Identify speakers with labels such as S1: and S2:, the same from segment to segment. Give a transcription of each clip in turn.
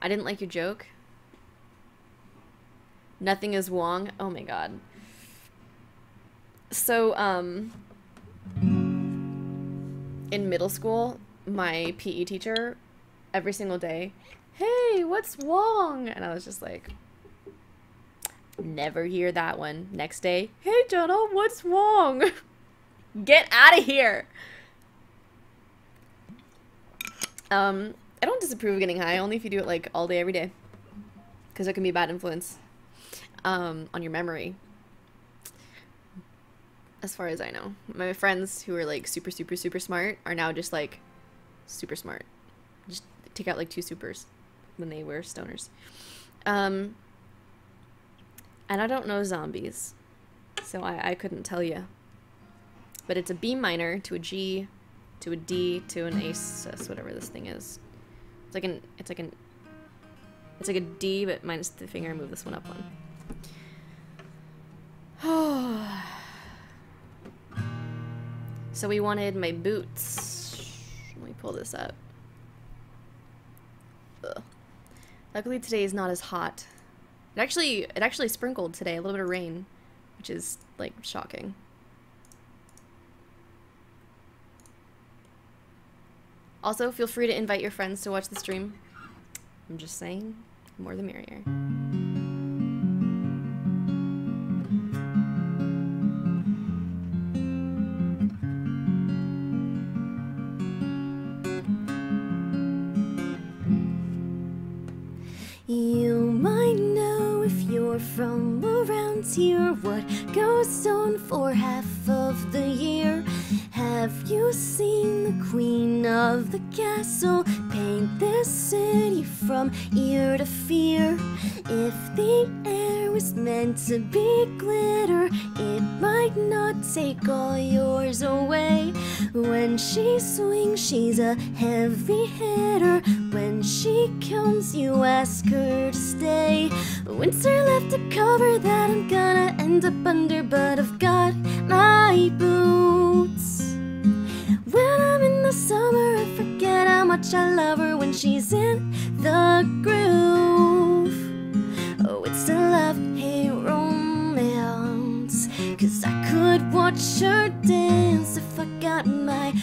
S1: I didn't like your joke. Nothing is Wong. Oh my god. So, in middle school, my PE teacher, every single day, hey, what's Wong? And I was just like, never hear that one. Next day, hey, Jenna, what's Wong? Get out of here. I don't disapprove of getting high, only if you do it like all day, every day. Because it can be a bad influence on your memory. As far as I know. My friends who are like super, super, super smart are now just like super smart. Just take out like 2 supers when they were stoners. And I don't know zombies, so I couldn't tell you. But it's a B minor to a G to a D to an A sus, whatever this thing is. It's like a D but minus the finger. Move this one up one. So we wanted my boots. Let me pull this up. Ugh. Luckily today is not as hot. It actually sprinkled today, a little bit of rain, which is like shocking. Also, feel free to invite your friends to watch the stream. I'm just saying, more the merrier.
S2: You might know if you're from around here what goes on for half of the year. Have you seen the queen of the castle paint this city from ear to fear? If the air was meant to be glitter, it might not take all yours away. When she swings, she's a heavy hitter. When she comes, you ask her to stay. Winter left a cover that I'm gonna end up under, but I've got my boots. When I'm in the summer, I forget how much I love her when she's in the groove. Oh, it's a love-hate romance, 'cause I could watch her dance if I got my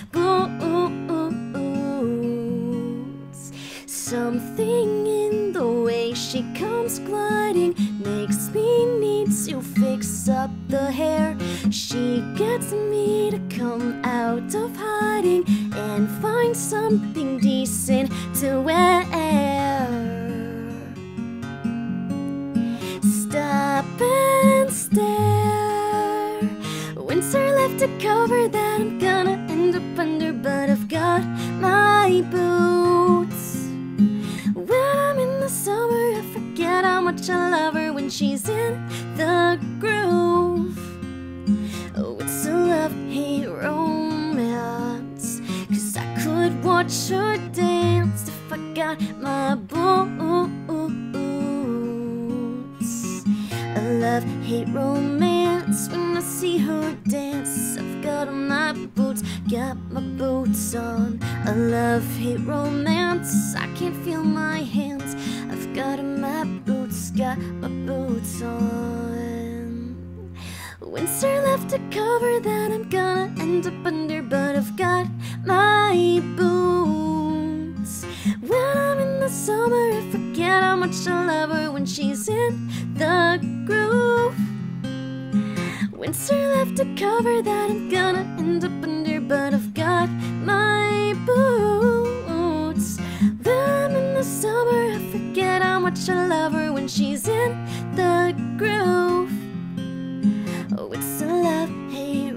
S2: boots. Something in the way she comes gliding makes me need to fix up the hair. She gets me to come out of hiding and find something decent to wear. Stop and stare. Winter left a cover that I'm gonna end up under, but I've got my boots. When I'm in the summer, I forget how much I love her when she's in the groove. Oh, it's a love-hate romance, 'cause I could watch her dance if I got my boots. A love-hate romance when I see her dance. I've got on my boots, got my boots on. A love-hate romance, I can't feel my hands. I've got on my boots, got my boots on. Winter left a cover that I'm gonna end up under, but I've got my boots. When I'm in the summer, I forget how much I love her when she's in the groove. Winter left a cover that I'm gonna end up under, but I've got my boots. When I'm in the summer, I forget how much I love her when she's in the groove. Oh, it's a love-hate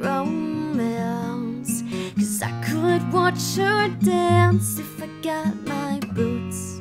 S2: romance, 'cause I could watch her dance if I got my boots.